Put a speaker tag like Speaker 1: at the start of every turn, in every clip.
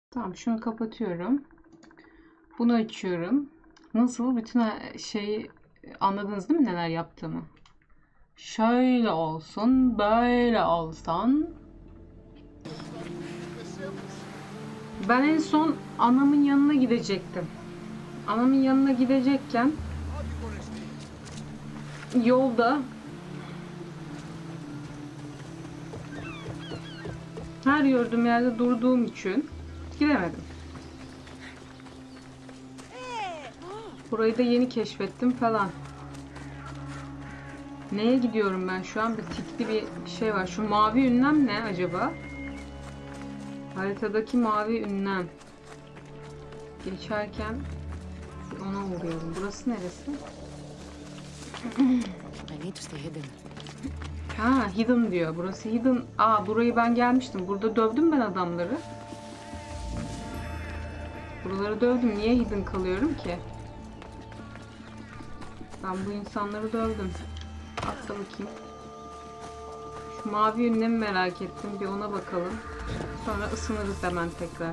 Speaker 1: Tamam, şunu kapatıyorum. Bunu açıyorum. Nasıl? Bütün şeyi anladınız değil mi neler yaptığımı? Şöyle olsun, böyle olsun. Ben en son anamın yanına gidecektim. Anamın yanına gidecekken yolda her gördüğüm yerde durduğum için gidemedim. Burayı da yeni keşfettim falan. Neye gidiyorum ben şu an? Bir tikli bir şey var. Şu mavi ünlem ne acaba? Haritadaki mavi ünlem. Geçerken ona uğrayalım. Burası neresi? Ha, hidden diyor. Burası hidden. Aa, burayı ben gelmiştim. Burada dövdüm ben adamları. Buraları dövdüm. Niye hidden kalıyorum ki? Ben bu insanları dövdüm. Atla bakayım. Şu mavi ünlemi merak ettim. Bir ona bakalım. Sonra ısınırız hemen tekrar.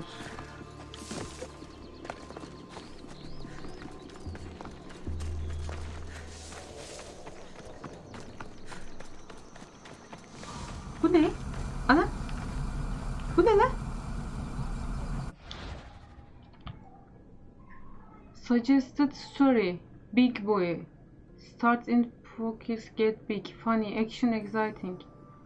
Speaker 1: Bu ne? Ana! Bu ne lan? Suggested story. Big boy. Start in focus, get big. Funny, action, exciting.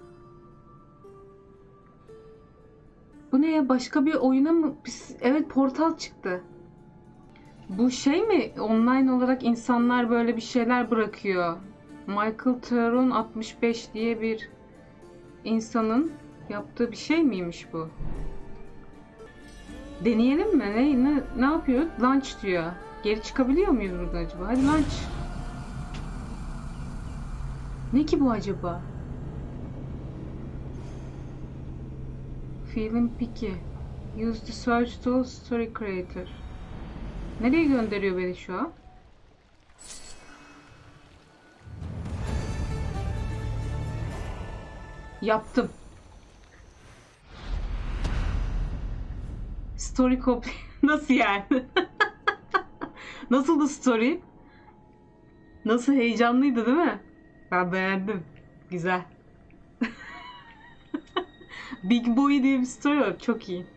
Speaker 1: Bu ne ya? Başka bir oyuna mı? Evet, portal çıktı. Bu şey mi? Online olarak insanlar böyle bir şeyler bırakıyor. Michael Theron 65 diye bir insanın yaptığı bir şey miymiş bu? Deneyelim mi? Ne yapıyor? Launch diyor. Geri çıkabiliyor muyuz burada acaba? Hadi launch. Ne ki bu acaba? Feeling picky. Use the search tool story creator. Nereye gönderiyor beni şu an? Yaptım. Story copy. Nasıl yani? Nasıldı story? Nasıl, heyecanlıydı değil mi? Ben beğendim. Güzel. Big Boy diye bir story var. Çok iyi.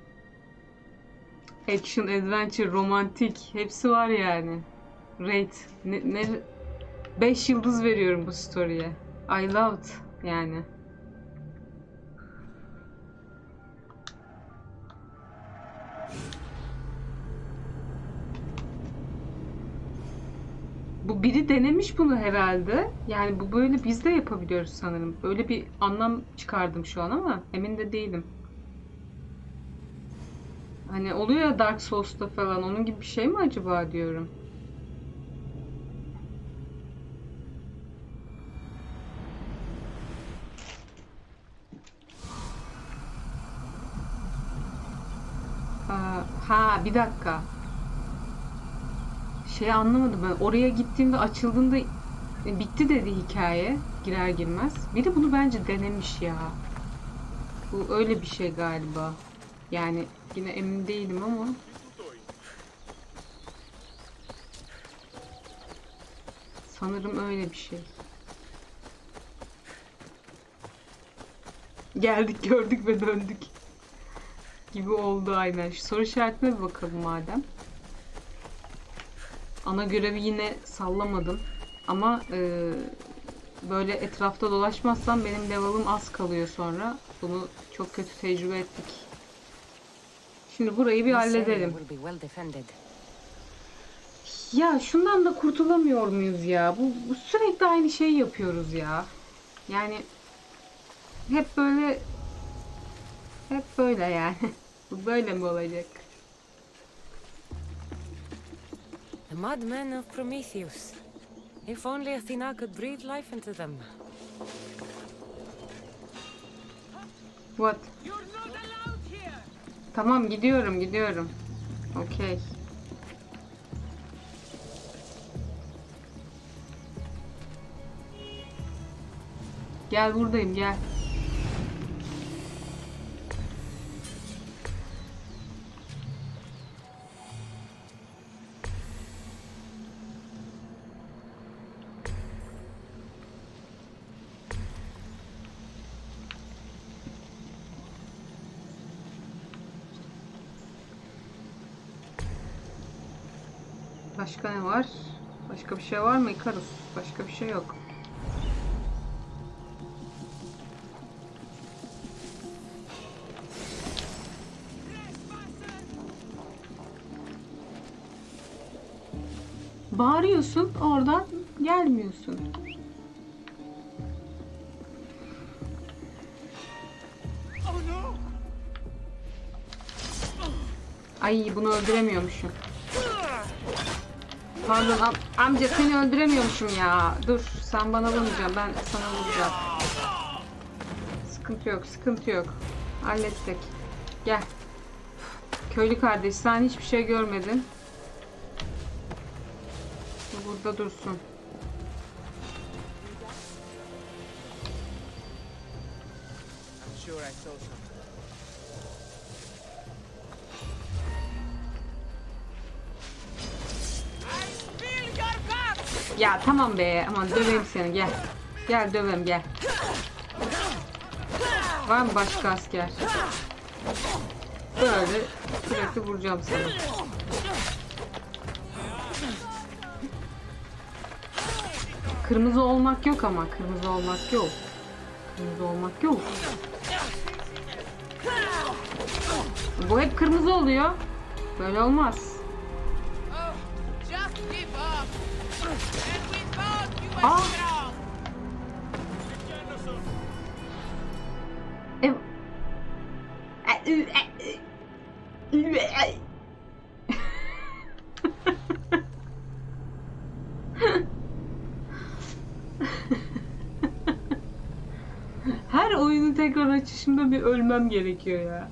Speaker 1: Action, adventure, romantik. Hepsi var yani. Rate. 5 yıldız veriyorum bu story'e. I loved yani. Bu biri denemiş bunu herhalde. Yani bu böyle biz de yapabiliyoruz sanırım. Böyle bir anlam çıkardım şu an ama emin de değilim. Hani oluyor ya Dark Souls'ta falan, onun gibi bir şey mi acaba diyorum. Ha, bir dakika. Şey anlamadım ben. Oraya gittiğimde açıldığında bitti dedi hikaye girer girmez. Bir de bunu bence denemiş ya. Bu öyle bir şey galiba. Yani yine emin değilim ama. Sanırım öyle bir şey. Geldik, gördük ve döndük gibi oldu aynen. Şu soru işaretine bir bakalım madem. Ana görevi yine sallamadım. Ama böyle etrafta dolaşmazsam benim level'ım az kalıyor sonra. Bunu çok kötü tecrübe ettik. Şimdi burayı bir halledelim. Ya şundan da kurtulamıyor muyuz ya? Bu sürekli aynı şeyi yapıyoruz ya. Yani hep böyle yani. Bu böyle mi olacak?
Speaker 2: The madmen of Prometheus. If only Athena could breathe life into them.
Speaker 1: What? Tamam, gidiyorum. Okay. Gel, buradayım, gel. Başka ne var? Başka bir şey var mı Ikarus? Başka bir şey yok. Bağırıyorsun, oradan gelmiyorsun. Ay, bunu öldüremiyormuşum. Pardon amca, seni öldüremiyormuşum ya. Dur, sen bana vurmayacaksın, ben sana vuracağım. Sıkıntı yok, sıkıntı yok. Hallettik. Gel. Köylü kardeş, sen hiçbir şey görmedin. Burada dursun. Ya tamam be, aman döveyim seni, gel. Gel döveyim, gel. Var mı başka asker? Böyle sürekli vuracağım seni. Kırmızı olmak yok ama, kırmızı olmak yok. Kırmızı olmak yok. Bu hep kırmızı oluyor. Böyle olmaz. Aa! Her oyunu tekrar açışımda bir ölmem gerekiyor ya.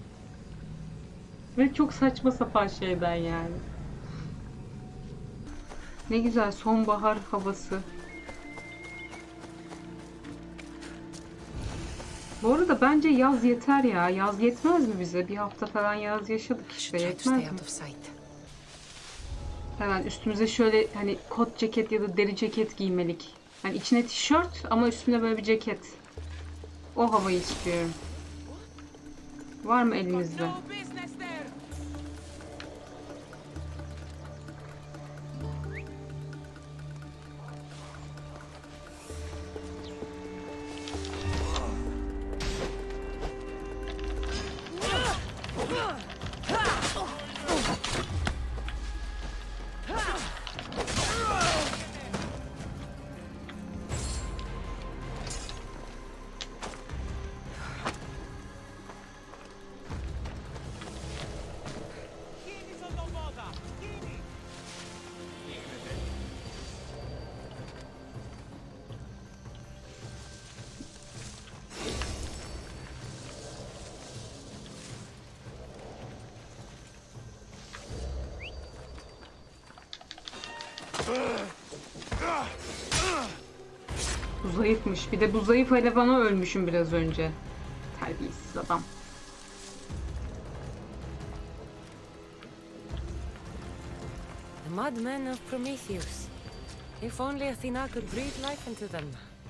Speaker 1: Ve çok saçma sapan şeyden yani. Ne güzel sonbahar havası. Bu arada bence yaz yeter ya. Yaz yetmez mi bize? Bir hafta falan yaz yaşadık işte. Yetmez mi? Hemen üstümüze şöyle hani kot ceket ya da deri ceket giymelik. Yani içine tişört ama üstüne böyle bir ceket. O havayı istiyorum. Var mı elimizde? Bu zayıfmış. Bir de bu zayıf hayvana ölmüşüm biraz önce. Terbiyesiz adam.
Speaker 2: The madmen of Prometheus. If only Athena could breathe life into them.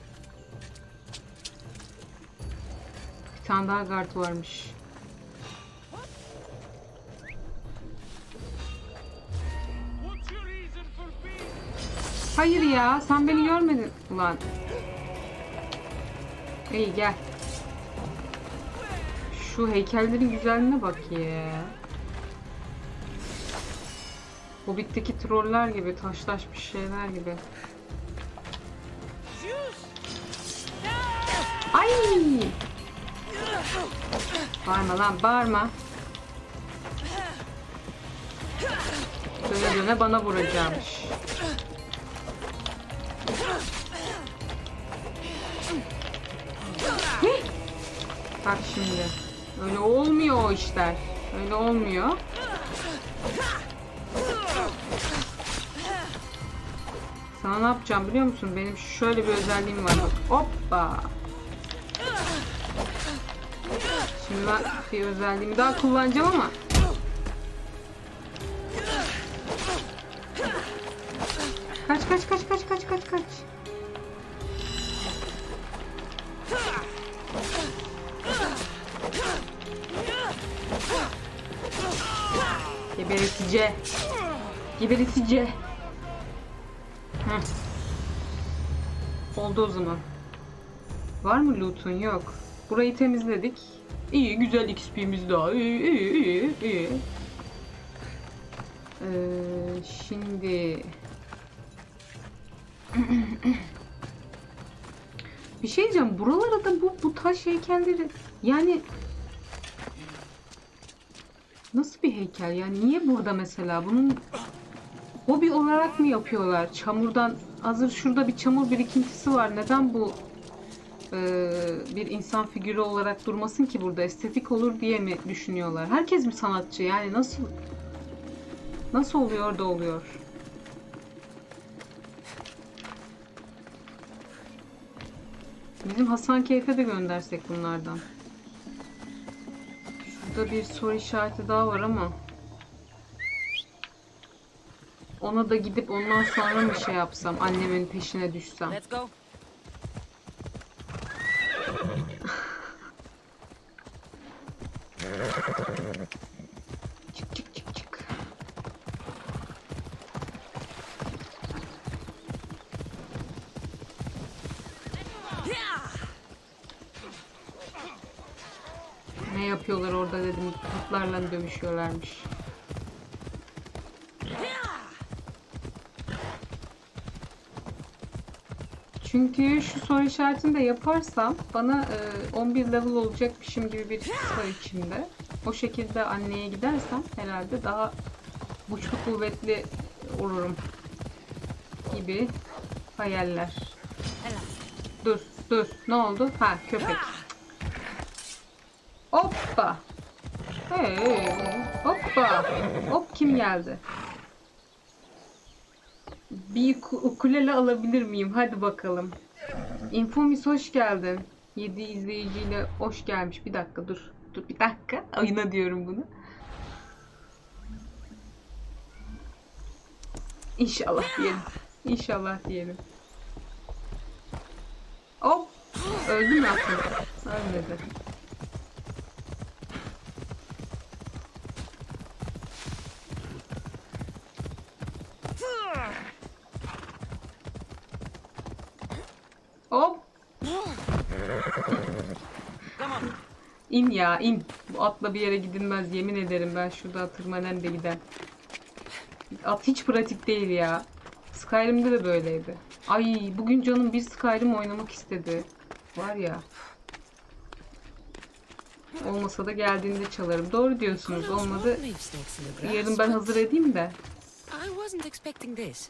Speaker 1: Bir tane daha guard varmış. Hayır ya, sen beni görmedin ulan. İyi gel. Şu heykellerin güzelliğine bak ya. Hobbit'teki troller gibi, taşlaşmış şeyler gibi. Ay! Bağırma lan, bağırma. Döne döne bana vuracakmış. Bak şimdi. Öyle olmuyor o işler. Öyle olmuyor. Sana ne yapacağım biliyor musun? Benim şöyle bir özelliğim var. Bak. Hoppa. Şimdi ben bir özelliğimi daha kullanacağım ama. Kaç kaç kaç kaç kaç kaç kaç. Gebertici. Geberitici. Heh. Oldu o zaman. Var mı loot'un? Yok. Burayı temizledik. İyi, güzel XP'miz daha. İyi. Şimdi... Bir şey diyeceğim. Buralara da bu taş heykelleri... Yani... Nasıl bir heykel? Yani niye burada mesela? Bunun... Hobi olarak mı yapıyorlar? Çamurdan... Hazır şurada bir çamur birikintisi var. Neden bu... bir insan figürü olarak durmasın ki burada? Estetik olur diye mi düşünüyorlar? Herkes mi sanatçı? Yani nasıl oluyor da oluyor? Bizim Hasankeyf'e de göndersek bunlardan. Şurada bir soru işareti daha var ama ona da gidip ondan sonra mı şey yapsam, annemin peşine düşsem?
Speaker 2: Let's go.
Speaker 1: Çık. Ne yapıyorlar orada dedim. Kurtlarla dövüşüyorlarmış. Çünkü şu soru işaretini de yaparsam bana 11 level olacakmışım gibi bir his var içimde. O şekilde anneye gidersem herhalde daha güçlü kuvvetli olurum gibi hayaller. Dur. Ne oldu? Ha, köpek. Hoppa. Hoppa. Hop, kim geldi? Bir ukulele alabilir miyim? Hadi bakalım. Infomis hoş geldin. 7 izleyiciyle hoş gelmiş. Bir dakika dur. Dur bir dakika. Oyuna diyorum bunu. İnşallah diyelim. Hop. Öldü mü aslında? Ölmedi. Hop. İn ya, in. Bu atla bir yere gidilmez, yemin ederim. Ben şurada tırmanen de gider. At hiç pratik değil ya. Skyrim'de de böyleydi. Ay, bugün canım bir Skyrim oynamak istedi. Var ya. Olmasa da geldiğinde çalarım. Doğru diyorsunuz. Olmadı. Yarın ben hazır edeyim de.
Speaker 2: I wasn't expecting this.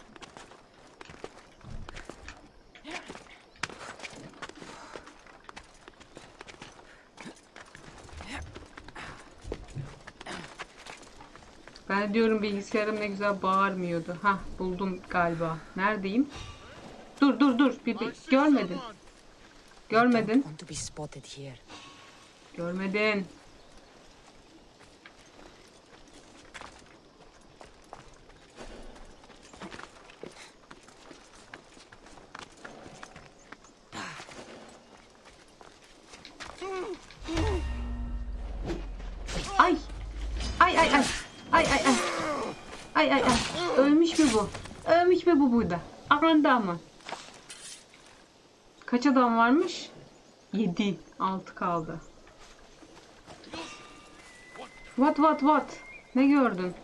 Speaker 1: Ben diyorum bilgisayarım ne güzel bağırmıyordu. Hah, buldum galiba. Neredeyim? Dur. Bir görmedin. Görmedin.
Speaker 2: Want to be spotted here.
Speaker 1: Görmedin. Ay. Ay. Ölmüş mü bu? Ölmüş mü bu burada? Aranda mı? Kaç adam varmış? 7. 6 kaldı. What? Ne gördün?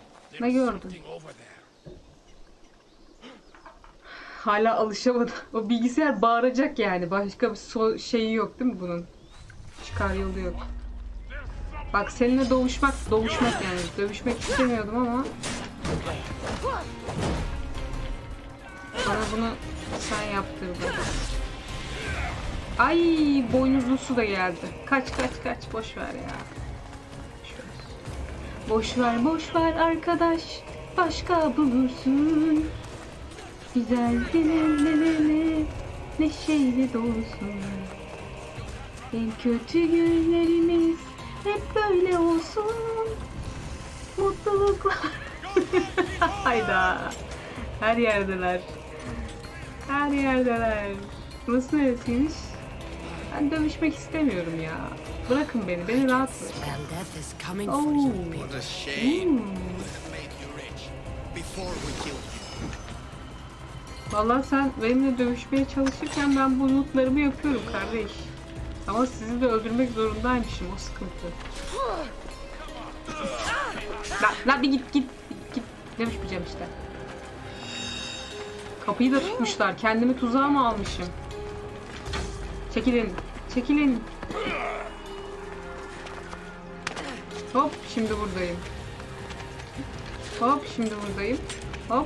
Speaker 1: Hala alışamadım. O bilgisayar bağıracak yani. Başka bir şeyi yok değil mi bunun? Çıkar yolu yok. Bak seninle dövüşmek yani. Dövüşmek istemiyordum ama bana bunu sen yaptırdın. Ay, boynuzlusu da geldi. Kaç. Boş ver ya. Boş ver arkadaş. Başka bulursun. Güzel dilimlerine neşeyle dolsun. En kötü günlerimiz hep böyle olsun. Mutluluklar. Hayda. Her yerdeler. Burası neresiymiş? Ben dövüşmek istemiyorum ya. Bırakın beni rahat bırakın.
Speaker 2: Well, death is coming
Speaker 1: Oh.
Speaker 2: for you, people.
Speaker 3: What a shame. Will it make you rich? before we kill you.
Speaker 1: Vallahi sen benimle dövüşmeye çalışırken ben bu lootlarımı yapıyorum kardeş. Ama sizi de öldürmek zorundaymışım, o sıkıntı. Lan bir git. Dövüşmeyeceğim işte. Kapıyı da tutmuşlar. Kendimi tuzağa mı almışım? Çekilin. Hop, şimdi buradayım. Hop.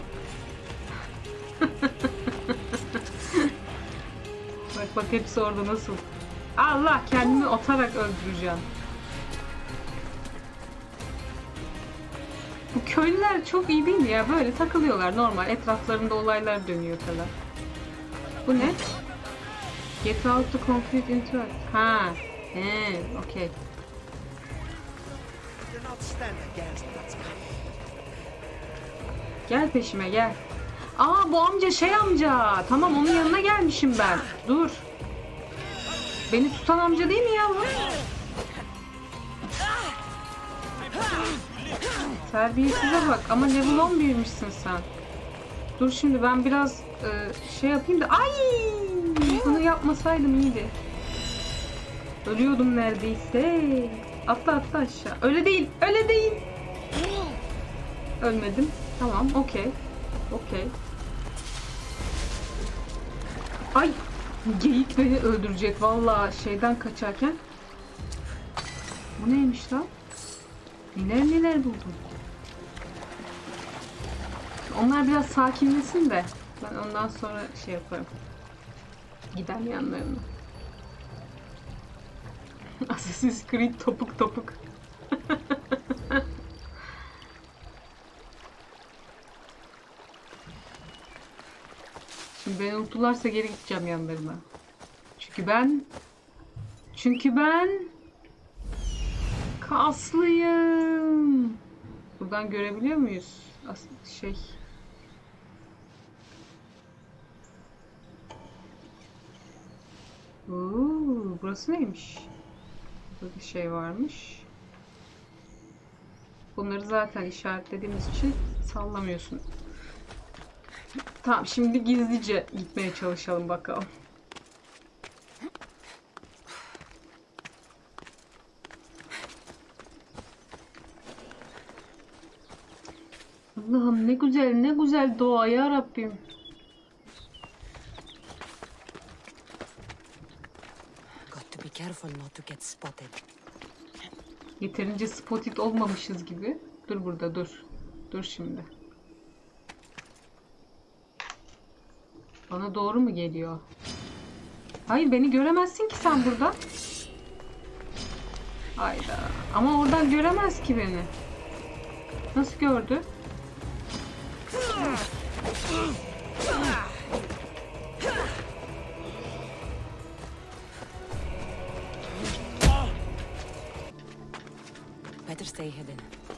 Speaker 1: Bak hepsi orada nasıl. Allah, kendimi atarak öldüreceğim. Bu köylüler çok iyi değil mi ya? Böyle takılıyorlar normal. Etraflarında olaylar dönüyor falan. Bu ne? Get out to complete interact. Ha. Okay.
Speaker 3: You're not stand against what's coming.
Speaker 1: Gel peşime gel. Aa, bu amca amca. Tamam, onun yanına gelmişim ben. Dur. Beni tutan amca değil mi ya bu? Terbiyesize bak, ama level 10 büyümüşsün sen. Dur şimdi ben biraz yapayım da. Ay! Bunu yapmasaydım iyiydi. Ölüyordum neredeyse. Atla aşağı. Öyle değil. Ölmedim. Tamam, okey. Ay! Geyik beni öldürecek vallahi şeyden kaçarken. Bu neymiş lan? Neler buldum. Onlar biraz sakinlesin de ben ondan sonra yaparım. Gider yanlarına. Assassin's Creed topuk. Şimdi beni unuttularsa geri gideceğim yanlarına. Çünkü ben kaslıyım. Buradan görebiliyor muyuz? Burası neymiş? Burada bir varmış. Bunları zaten işaretlediğimiz için sallamıyorsun. Tamam, şimdi gizlice gitmeye çalışalım bakalım. Allah'ım ne güzel doğa ya Rabbim.
Speaker 2: Got to be careful not to get spotted.
Speaker 1: Yeterince spotted olmamışız gibi. Dur burada, dur. Dur şimdi. Bana doğru mu geliyor? Hayır, beni göremezsin ki sen burada. Hayda. Ama oradan göremez ki beni. Nasıl gördü?
Speaker 2: Better stay hidden.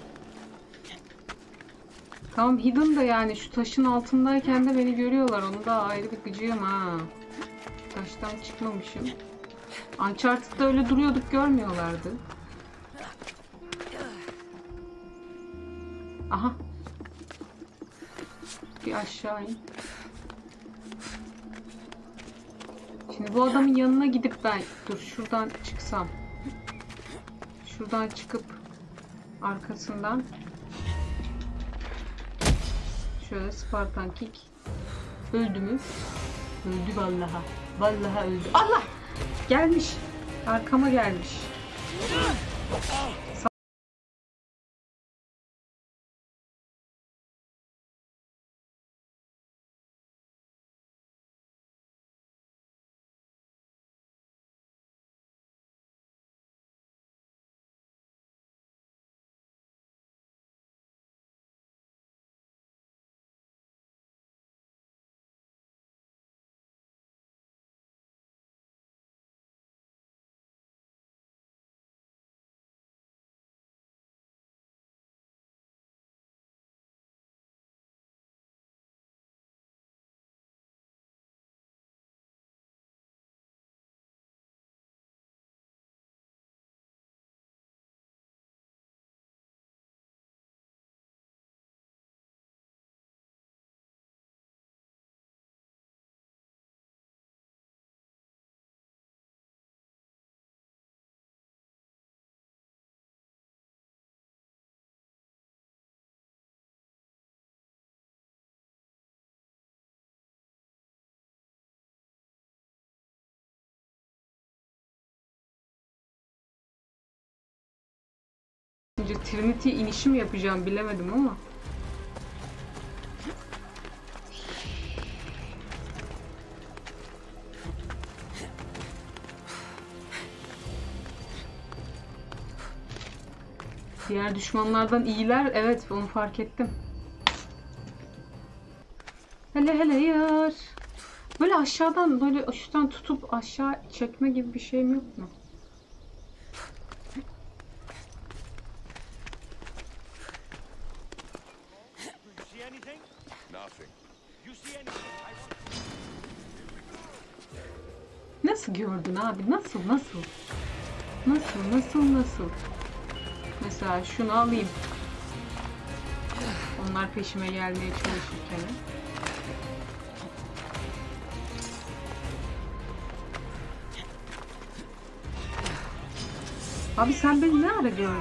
Speaker 1: Tamam, hidden da yani şu taşın altındayken de beni görüyorlar. Onu da ayrı bir gıcığım ha. Taştan çıkmamışım. Uncharted'da öyle duruyorduk, görmüyorlardı. Aha. Bir aşağı in. Şimdi bu adamın yanına gidip ben... Dur, şuradan çıksam. Şuradan çıkıp arkasından şöyle Spartan kick. Öldü mü? Öldü vallaha. Vallaha öldü. Allah! Gelmiş. Arkama gelmiş. Önce Trinity inişi mi yapacağım bilemedim ama. Diğer düşmanlardan iyiler. Evet, onu fark ettim. Hele hele yar. Böyle aşağıdan, böyle üstten tutup aşağı çekme gibi bir şeyim yok mu? Nasıl gördün abi? Nasıl? Nasıl? Mesela şunu alayım. Onlar peşime gelmeye çalışırken. Abi sen beni ne ara gördün?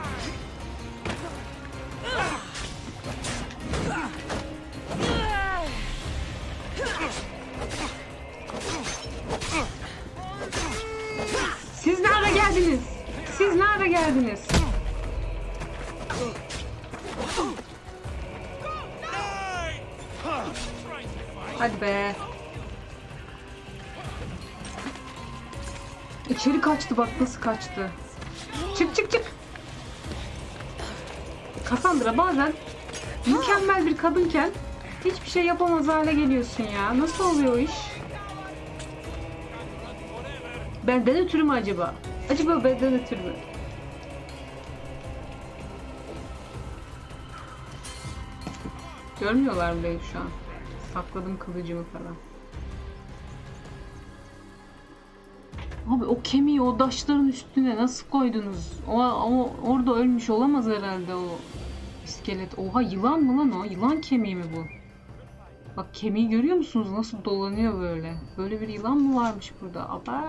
Speaker 1: Siz nerede geldiniz? Hadi be. İçeri kaçtı, bak nasıl kaçtı. Çık. Cassandra bazen mükemmel bir kadınken hiçbir şey yapamaz hale geliyorsun ya. Nasıl oluyor o iş? Benden ötürü mü acaba? Acaba benden ötürü mü? Görmüyorlar mı beni şu an? Sakladım kılıcımı falan. Abi o kemiği o taşların üstüne nasıl koydunuz? O orada ölmüş olamaz herhalde o iskelet. Oha, yılan mı lan o? Yılan kemiği mi bu? Bak kemiği görüyor musunuz? Nasıl dolanıyor böyle? Böyle bir yılan mı varmış burada? Aba!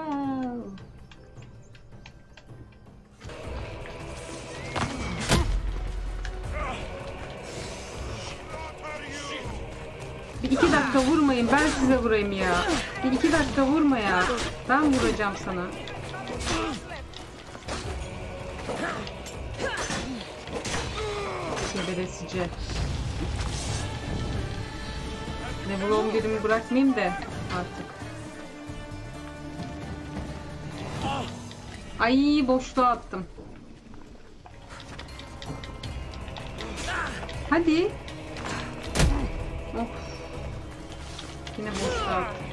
Speaker 1: Bir 2 dakika vurmayın, ben size vurayım ya. Bir 2 dakika vurma ya. Ben vuracağım sana. Geberesici. Level 11'imi bırakmayayım da artık. Ay, boşluğa attım. Hadi. Of. Yine boşluğa attım.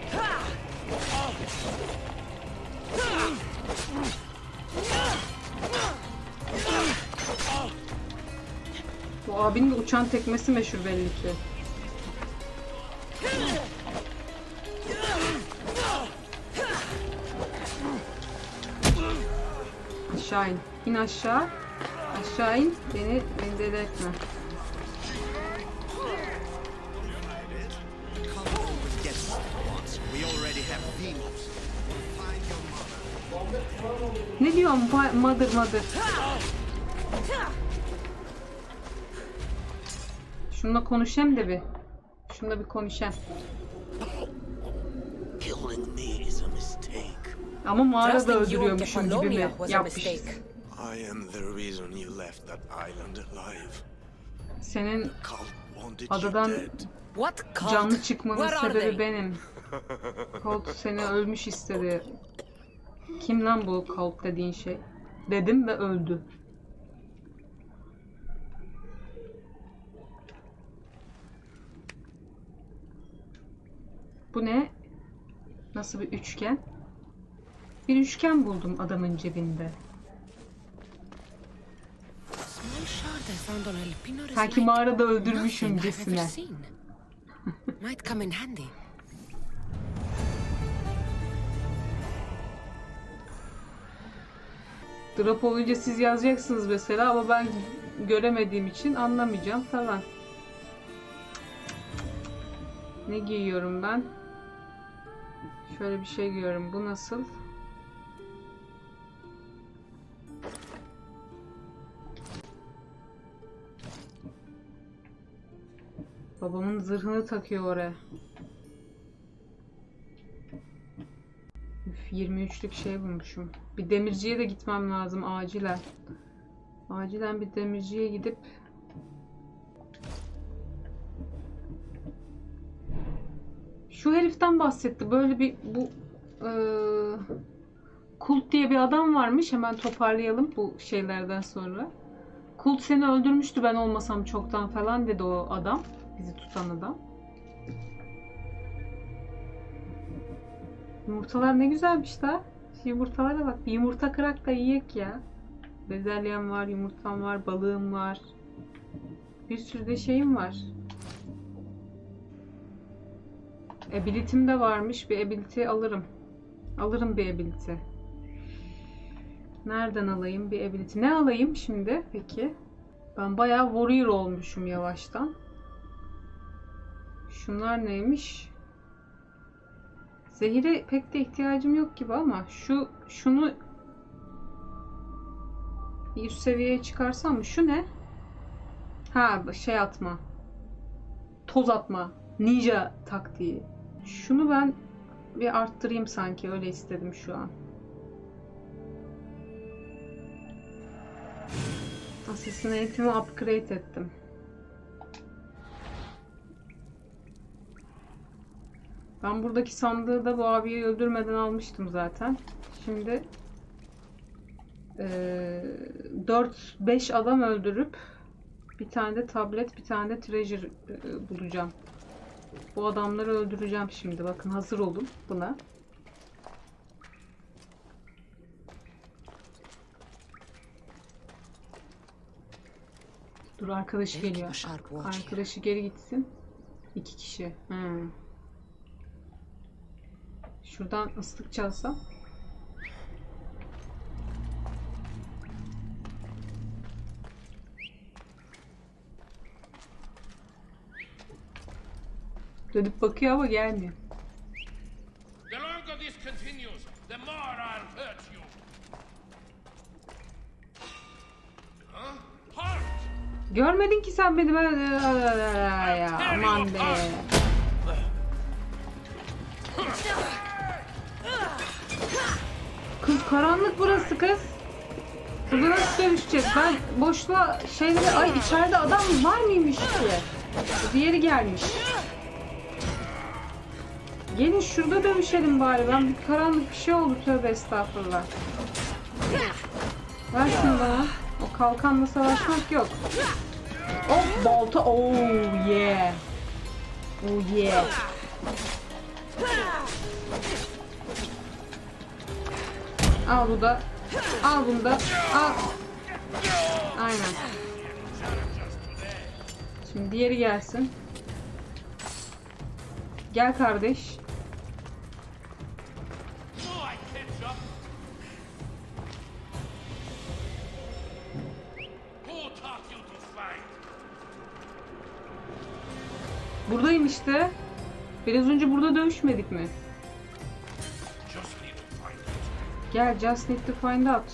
Speaker 1: Bu abinin de uçan tekmesi meşhur belli ki. Aşağı in. İn aşağı. Aşağı in. Beni deli etme. Ne diyorum mother? Şununla konuşayım da bir. Şununla bir konuşayım. Ama mağarada öldürüyormuşum gibi mi yapmışız? Senin adadan canlı çıkmanın sebebi benim. Colt seni ölmüş istedi. Kim lan bu Colt dediğin şey? Dedim ve öldü. Bu ne? Nasıl bir üçgen? Bir üçgen buldum adamın cebinde. Sanki mağarada öldürmüşümcesine. Drop olunca siz yazacaksınız mesela ama ben göremediğim için anlamayacağım falan. Ne giyiyorum ben? Şöyle bir şey giyiyorum. Bu nasıl? Babamın zırhını takıyor oraya. Üf, 23'lük şey bulmuşum. Bir demirciye de gitmem lazım acilen. Acilen bir demirciye gidip şu heriften bahsetti. Böyle bir Kult diye bir adam varmış. Hemen toparlayalım bu şeylerden sonra. Kult seni öldürmüştü ben olmasam çoktan falan dedi o adam. Bizi tutan adam. Yumurtalar ne güzelmiş da. Şu yumurtalara bak. Bir yumurta kırak da yiyek ya. Bezelyem var, yumurtam var, balığım var. Bir sürü de şeyim var. Ability'm de varmış. Bir ability alırım. Alırım bir ability. Nereden alayım bir ability? Ne alayım şimdi peki? Ben bayağı warrior olmuşum yavaştan. Şunlar neymiş? Zehire pek de ihtiyacım yok gibi ama şunu bir üst seviyeye çıkarsam mı? Şu ne? Ha, şey atma. Toz atma. Ninja taktiği. Şunu ben bir arttırayım sanki. Öyle istedim şu an. Assassinate'imi upgrade ettim. Ben buradaki sandığı da bu abiyi öldürmeden almıştım zaten. Şimdi 4-5 adam öldürüp bir tane de tablet, bir tane de treasure bulacağım. Bu adamları öldüreceğim şimdi. Bakın hazır olun buna. Dur arkadaşı geliyor. Arkadaşı geri gitsin. 2 kişi. Şuradan ıslık çalsam. Dönüp bakıyor ama gelmiyor.
Speaker 4: The longer this continues, the more I'll hurt you. Huh? Halt!
Speaker 1: Görmedin ki sen beni ben ya aman be. Kız karanlık burası kız. Burada nasıl dövüşeceğiz? Ben boşluğa şeyleri ay içeride adam var mıymış ki? Diğeri gelmiş. Gelin şurada dövüşelim bari. Ben bir karanlık bir şey oldu tövbe estağfurullah. Ver şunu bana. O kalkanla savaşmak yok. Oh balta. Oh yeah. Oh yeah. Al bu da. Al bunu da. Al. Aynen. Şimdi diğeri gelsin. Gel kardeş. Buradayım işte. Biraz önce burada dövüşmedik mi? Gel, just need to find out.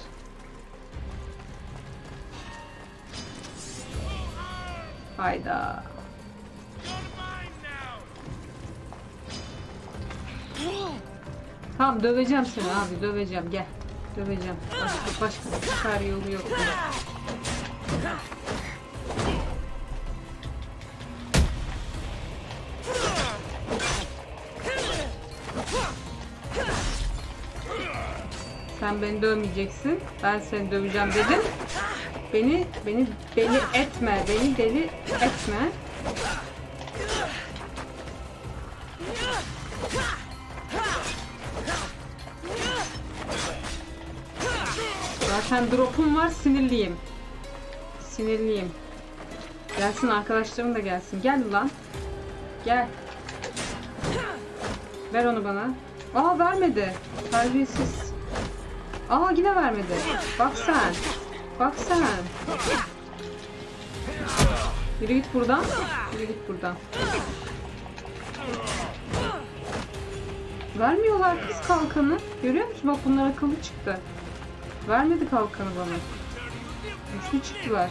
Speaker 1: Hayda. Tamam döveceğim seni abi, döveceğim. Gel. Döveceğim. Başka çıkar yolu yok. Sen beni dövmeyeceksin. Ben seni döveceğim dedim. Beni deli etme. Beni deli etme. Zaten drop'um var, sinirliyim. Sinirliyim. Gelsin arkadaşlarım da gelsin. Gel lan. Gel. Ver onu bana. Aa vermedi. Terbiyesiz. Aa yine vermedi. Bak sen. Bak sen. Yürü git buradan. Yürü git buradan. Vermiyorlar kız kalkanı. Görüyor musun? Bak bunlar akıllı çıktı. Vermedi kalkanı bana. Güçlü çıktılar.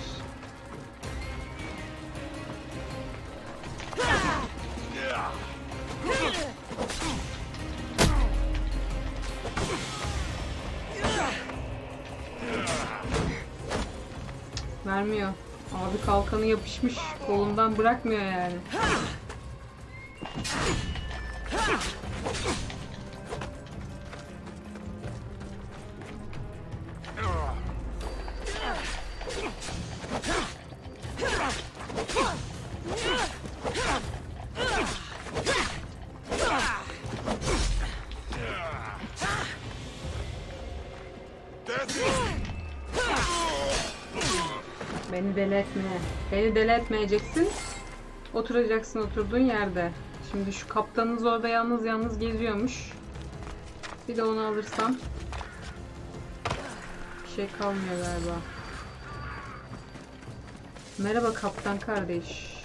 Speaker 1: Vermiyor. Abi kalkanı yapışmış. Kolundan bırakmıyor yani. Beni deli etme. Beni deli etmeyeceksin. Oturacaksın oturduğun yerde. Şimdi şu kaptanınız orada yalnız geziyormuş. Bir de onu alırsam bir şey kalmıyor galiba. Merhaba kaptan kardeş.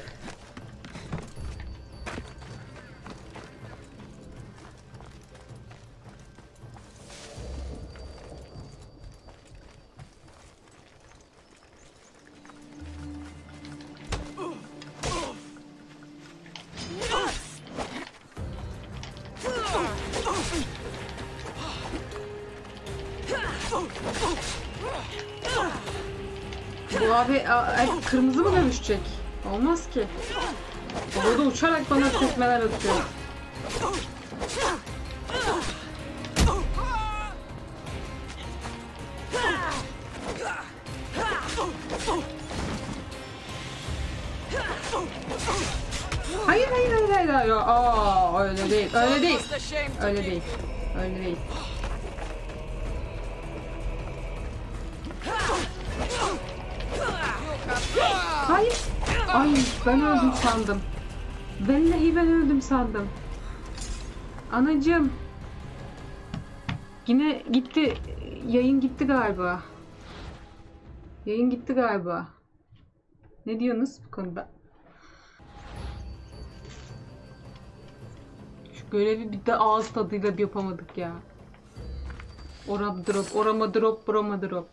Speaker 1: Bu abi kırmızı mı dönüşecek? Olmaz ki. O da uçarak bana tekmeler atıyor. Hayır. Aa, öyle değil. Öyle değil. Öyle değil. Öyle değil. Hayır. Ay ben öldüm sandım. Vallahi ben öldüm sandım. Anacığım. Yine gitti. Yayın gitti galiba. Yayın gitti galiba. Ne diyorsunuz bu konuda? Şu görevi bir de ağız tadıyla yapamadık ya. Orama drop, burama drop.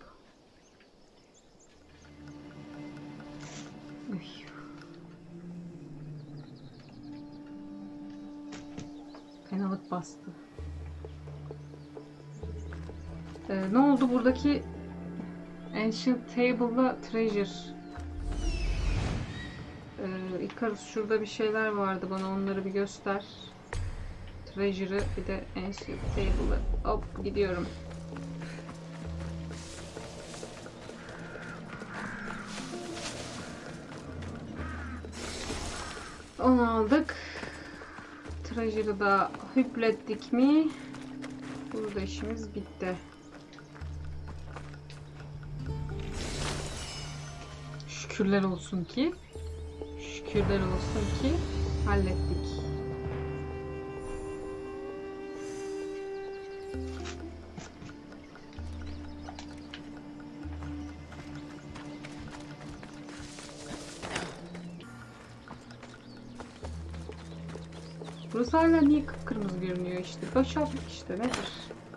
Speaker 1: Fenalık bastı. Ne oldu buradaki Ancient Table'la Treasure? Icarus şurada bir şeyler vardı, bana onları bir göster. Treasure'ı bir de Ancient Table'ı. Hop gidiyorum. Onu aldık. Treasure'ı da hüplettik mi? Burada işimiz bitti. Şükürler olsun ki hallettik. Burası hala niye kıpkırmızı görünüyor işte? Boşalttık işte, nedir?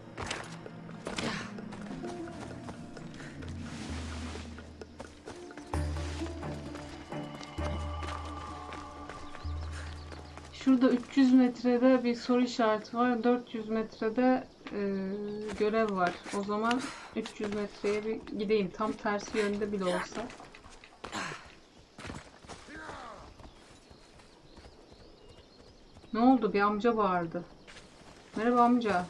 Speaker 1: Şurada 300 metrede bir soru işareti var. 400 metrede görev var. O zaman 300 metreye bir gideyim. Tam tersi yönde bile olsa. Ne oldu? Bir amca bağırdı. Merhaba amca.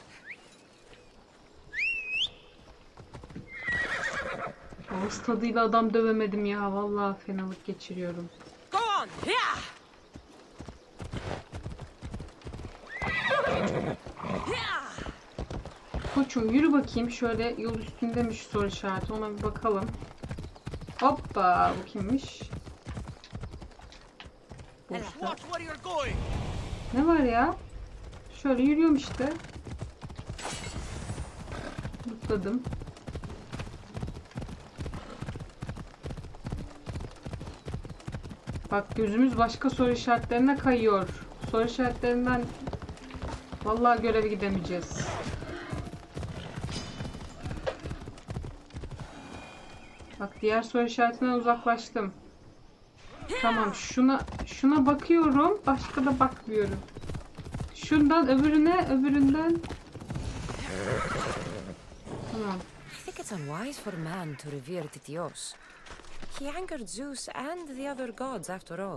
Speaker 1: Ağız tadıyla adam dövemedim ya. Vallahi fenalık geçiriyorum.
Speaker 2: Go on! Yeah!
Speaker 1: Koçum yürü bakayım. Şöyle yol üstündemiş soru işareti. Ona bir bakalım. Hoppa. Bu kimmiş? Boşta. Ne var ya? Şöyle yürüyorum işte. Mutladım. Bak gözümüz başka soru işaretlerine kayıyor. Soru işaretlerinden vallahi göreve gidemeyeceğiz. Bak diğer soru işaretinden uzaklaştım. Tamam şuna bakıyorum. Başka da bakmıyorum. Şundan öbürüne, öbüründen. Tamam.
Speaker 2: I think it's unwise for man to revere Titios. He angered Zeus and the other gods after all.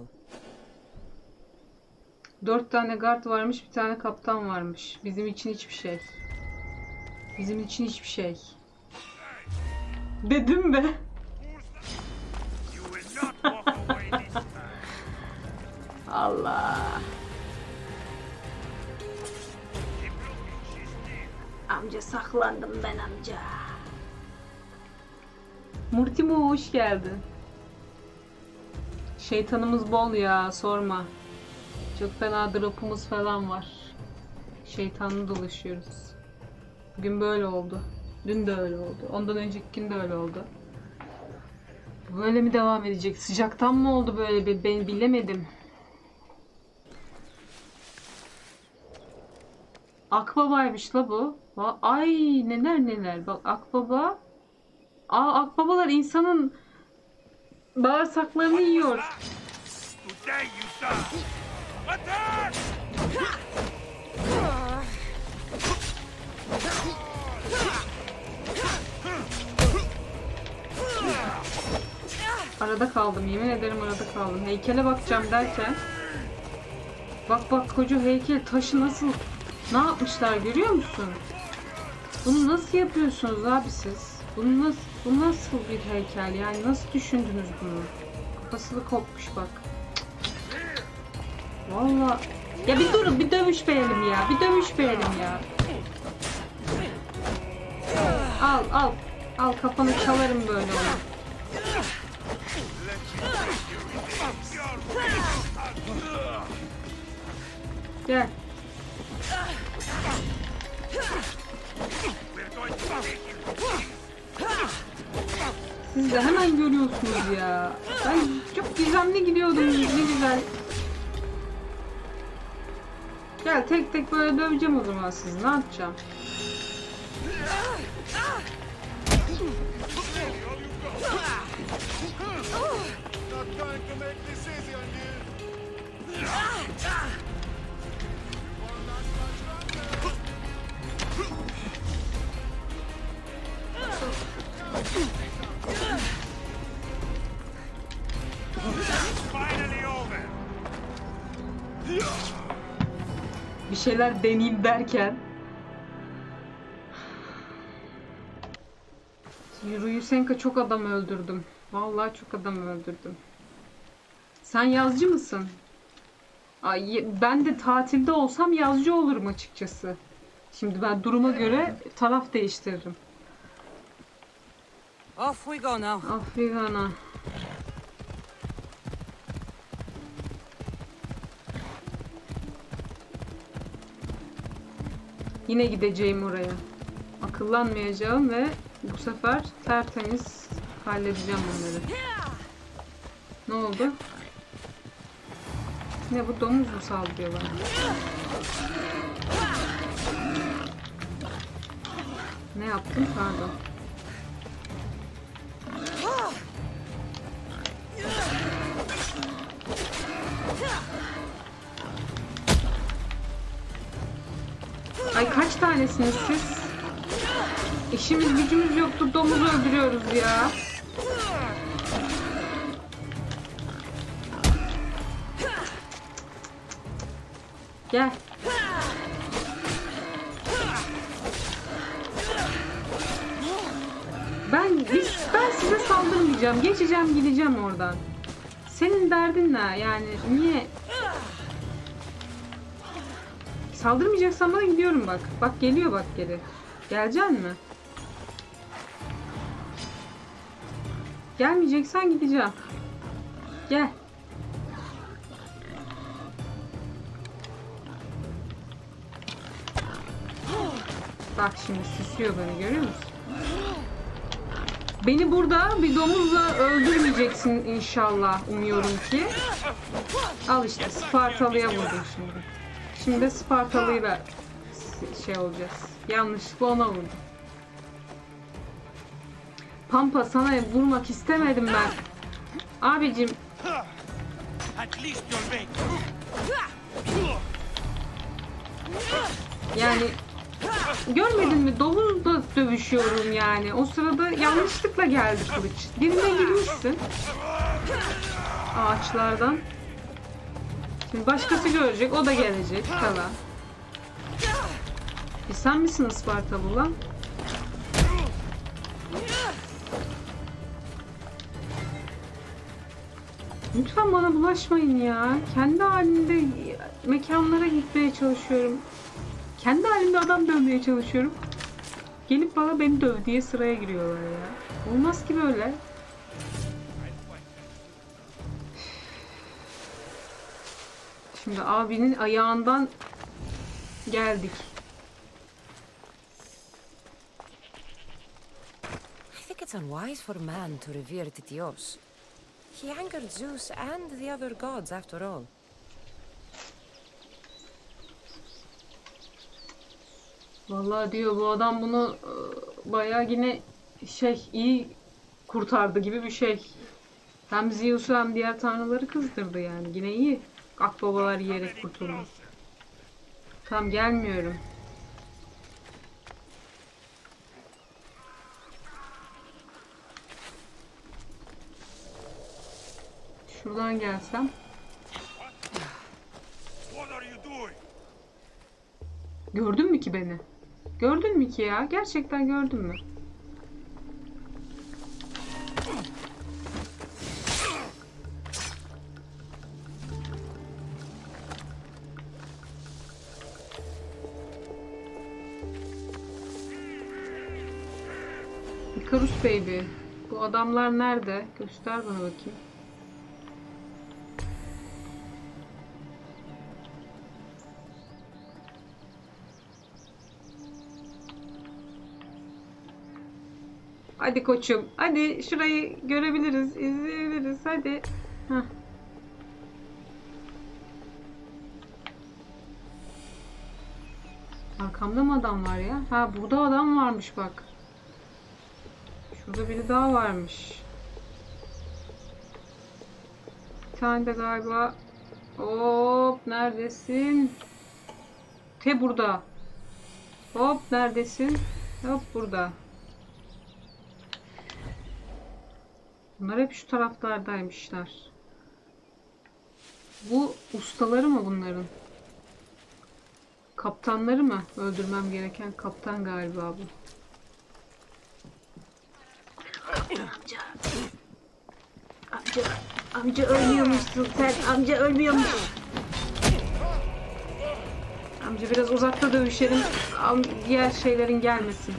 Speaker 1: 4 tane guard varmış, bir tane kaptan varmış. Bizim için hiçbir şey. Bizim için hiçbir şey. Dedim be.
Speaker 4: You will not walk away this time.
Speaker 1: Allah.
Speaker 4: Keep looking, she's near.
Speaker 1: Amca saklandım ben amca. Murtimo hoş geldin. Şeytanımız bol ya, sorma. Çok fena drop'umuz falan var. Şeytanlı dolaşıyoruz. Bugün böyle oldu. Dün de öyle oldu. Ondan önceki gün de öyle oldu. Böyle mi devam edecek? Sıcaktan mı oldu böyle bir? Ben bilemedim. Akbaba'ymış la bu. Ay neler neler. Bak akbaba. Akbabalar insanın bağırsaklarını yiyor.
Speaker 4: Today you die. Attack!
Speaker 1: Arada kaldım. Yemin ederim arada kaldım. Heykele bakacağım derken. Bak bak koca heykel taşı nasıl ne yapmışlar görüyor musun? Bunu nasıl yapıyorsunuz abi siz? Bu nasıl bir heykel yani nasıl düşündünüz bunu? Kafası kopmuş bak. Vallahi ya bir durun bir dövüşmeyelim ya. Bir dövüşmeyelim ya. Al kafanı çalarım böyle ona. Gel. Siz de hemen görüyorsunuz ya. Ben çok gizemli gidiyordum, ne güzel. Gel tek tek böyle döveceğim o zaman sizi. Ne yapacağım?
Speaker 3: Not going to make this easy on you.
Speaker 4: Finally over.
Speaker 1: Bir şeyler deneyeyim derken Yusenka çok adam öldürdüm. Vallahi çok adam öldürdüm. Sen yazcı mısın? Ay, ben de tatilde olsam yazcı olurum açıkçası. Şimdi ben duruma göre taraf değiştiririm.
Speaker 2: Off we go now.
Speaker 1: Afrikana. Yine gideceğim oraya. Akıllanmayacağım ve bu sefer tertemiz halledeceğim onları. Ne oldu? Ne bu domuz mu saldırıyorlar? Ne yaptım? Pardon. Ay kaç tanesiniz siz? İşimiz gücümüz yoktu, domuz öldürüyoruz ya. Gel. Ben size saldırmayacağım. Geçeceğim, gideceğim oradan. Senin derdin ne? Yani niye? Saldırmayacaksan bana gidiyorum bak. Bak geliyor bak geri. Geleceksin mi? Gelmeyeceksen gideceğim. Gel. Bak şimdi süsüyor beni görüyor musun? Beni burada bir domuzla öldürmeyeceksin inşallah umuyorum ki. Al işte Spartalı'ya vurdum şimdi. Şimdi de Spartalı'yla şey olacağız. Yanlışlıkla ona vurdum. Pampa sana vurmak istemedim ben. Abicim.
Speaker 4: At least you're big.
Speaker 1: Yani Görmedin mi? Domuzla dövüşüyorum yani. O sırada yanlışlıkla geldi kılıç. Dibine girmişsin. Ağaçlardan. Şimdi başkası görecek. O da gelecek falan. Sen misin Ispartalı lan? Lütfen bana bulaşmayın ya. Kendi halinde mekanlara gitmeye çalışıyorum. Kendi halimde adam dövmeye çalışıyorum. Gelip bana beni döv diye sıraya giriyorlar ya. Olmaz ki böyle. Şimdi abinin ayağından geldik.
Speaker 2: I think it's unwise for man to revere Tityos. He angered Zeus and the other gods after all.
Speaker 1: Vallahi diyor bu adam bunu bayağı yine iyi kurtardı gibi bir şey. Hem Zeus'u hem diğer tanrıları kızdırdı yani. Yine iyi. Akbabalar yiyerek kurtuldu. Tam gelmiyorum. Şuradan gelsem. Gördün mü ki beni? Gördün mü ki ya? Gerçekten gördün mü? Icarus Baby. Bu adamlar nerede? Göster bana bakayım. Hadi koçum. Hadi şurayı görebiliriz, izleyebiliriz. Hadi. Heh. Arkamda mı adam var ya? Ha burada adam varmış bak. Şurada biri daha varmış. Bir tane de galiba. Hop neredesin? Burada. Hop neredesin? Hop burada. Bunlar hep şu taraflardaymışlar. Bu ustaları mı bunların? Kaptanları mı? Öldürmem gereken kaptan galiba bu. Amca ölmüyormuşsun sen. Amca ölmüyormuş. Amca biraz uzakta dövüşelim. Diğer şeylerin gelmesin.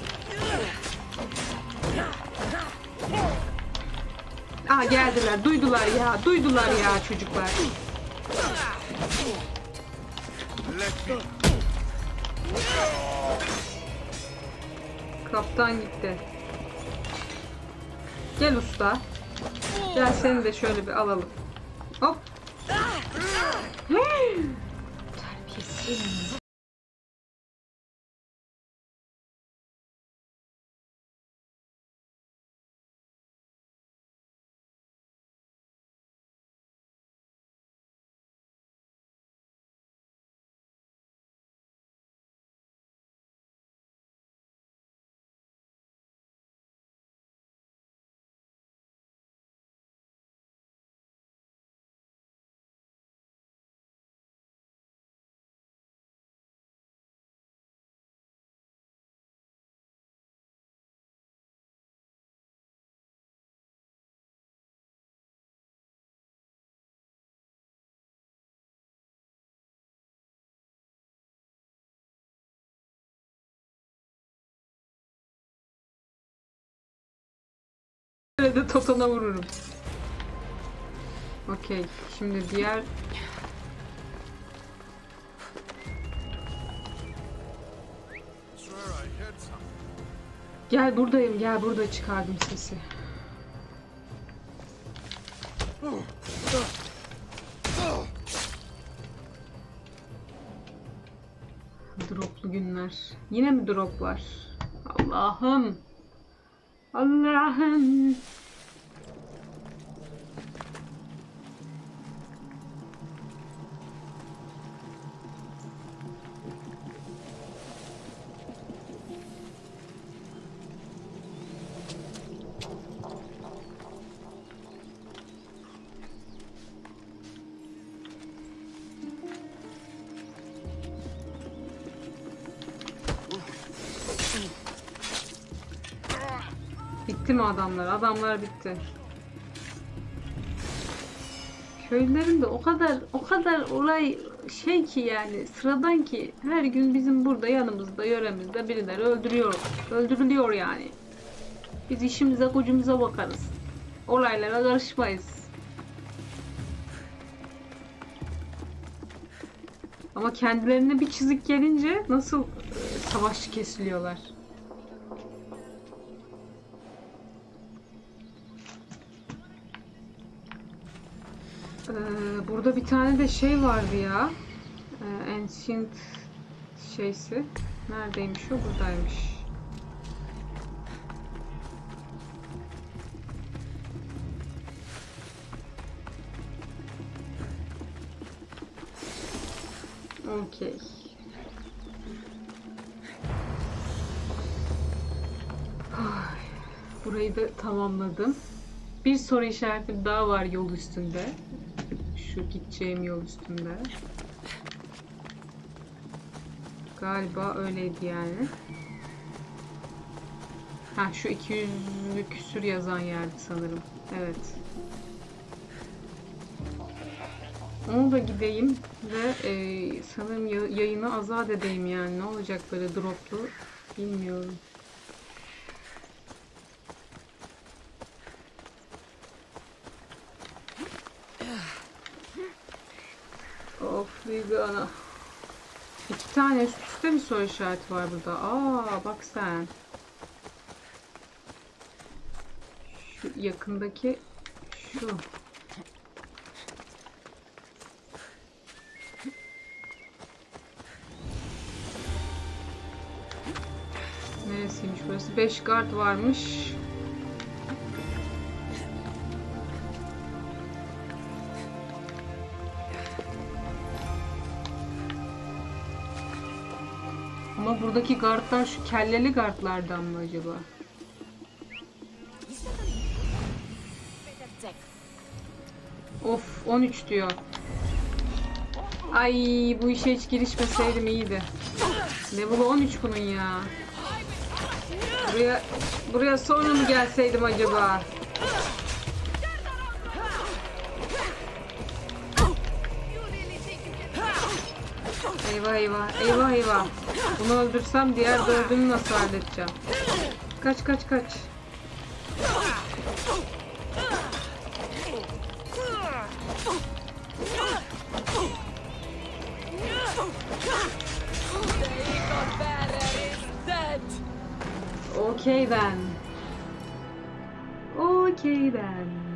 Speaker 1: Aa geldiler. Duydular ya. Duydular ya çocuklar. Kaptan gitti. Gel usta. Gel seni de şöyle bir alalım. Hop. Terbiyesiz. Böyle de totona vururum. Okey. Şimdi diğer... Gel buradayım. Gel burada çıkardım sesi. Droplu günler. Yine mi drop var? Allah'ım. Allah'ım. Bitti mi adamlar? Adamlar bitti. Köylülerin de o kadar olay şey ki yani sıradan ki her gün bizim burada yanımızda yöremizde birileri öldürülüyor yani. Biz işimize gücümüze bakarız. Olaylara karışmayız. Ama kendilerine bir çizik gelince nasıl savaşçı kesiliyorlar. Burada bir tane de şey vardı ya. Ancient şeysi. Neredeymiş o? Buradaymış. Okey. Burayı da tamamladım. Bir soru işareti daha var yol üstünde. Şu gideceğim yol üstünde. Galiba öyleydi yani. Ha şu 200'lü küsür yazan yerdi sanırım. Evet. Onu da gideyim ve sanırım yayını azat edeyim yani. Ne olacak böyle droplu bilmiyorum. Of Vigana. 2 tane üst üste bir soru işareti var burada. Aa bak sen. Şu yakındaki şu. Neresiymiş burası? 5 guard varmış. Ama buradaki guardlar şu kelleli guardlardan mı acaba? Of 13 diyor. Ay bu işe hiç girişmeseydim iyiydi. Level 13 bunun ya. Buraya sonra mı gelseydim acaba? Eyvah eyvah. Eyvah eyvah. Bunu öldürsem diğer dördünü nasıl halledeceğim? Kaç kaç kaç. Okay then. Okay then.